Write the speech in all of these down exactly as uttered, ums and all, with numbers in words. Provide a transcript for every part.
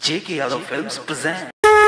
J K Yadav Films present.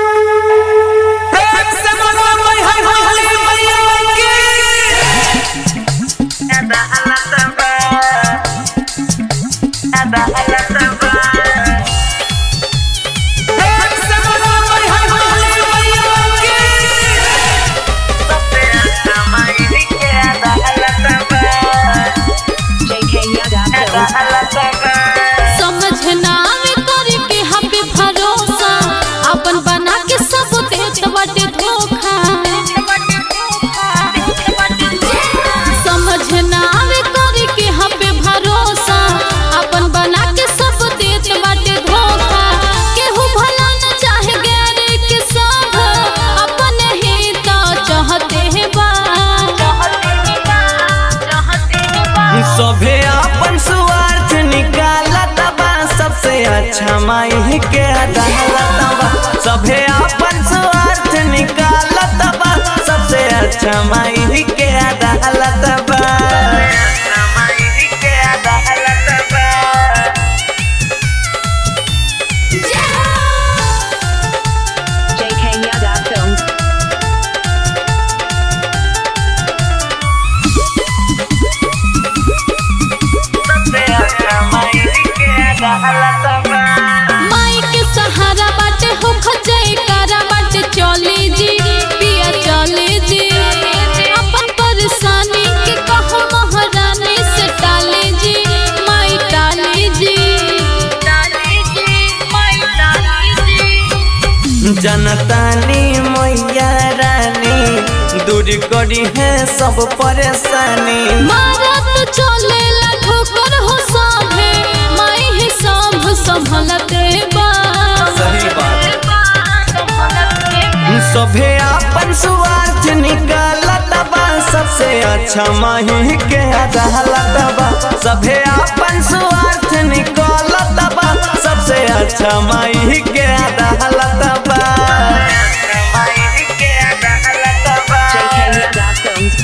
सभे अपन स्वार्थ निकालत बा, सबसे अच्छा माई के अदालत बा। सभे अपन स्वार्थ निकालत बा, सबसे अच्छा माई के अदालत बा। J K Yadav Films. माई के सहारा बाटे हो खजई कारा बाटे चले जी पिया चले जी अपन परेशानी के कहो महारानी से टाले जी माई टाले जी टाले जी माई टाले जी। जनतानी मैया रानी दूर करी है सब परेशानी। मारा तो चले ला ठोकर हो साभे माई ही सब संभलते बा। सही बात। सभे अपन स्वार्थ निकालत बा, सबसे अच्छा माही के अदालत बा। सभे अपन स्वार्थ निकालत बा, सबसे अच्छा माही के अदालत बा। J K Yadav Films.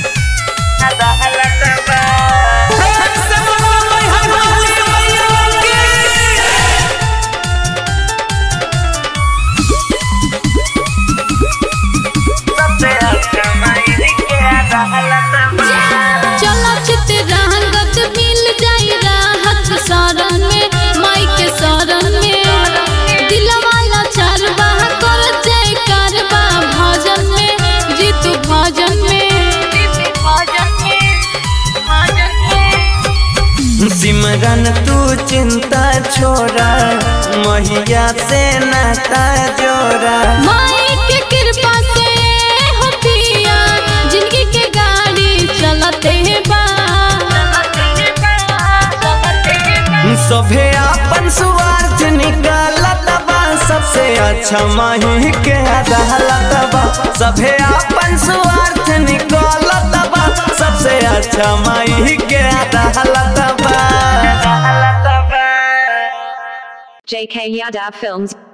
चला चित रंगत मिल जाई राहत शरण में माई के शरण में। दिलवाला चारबा कर जय करबा भजन में जीत भजन में। सिमरन तू चिंता छोड़ा, मैया से नाता जोड़ा। माई के कृपा से हो पिया जिंदगी के गाड़ी चलते बा। सभे अपन स्वार्थ निकालत बा, सबसे अच्छा माही के अदालत बा। सभे अपन स्वार्थ निकालत बा, सबसे अच्छा माही के अदालत बा। J K Yadav Films.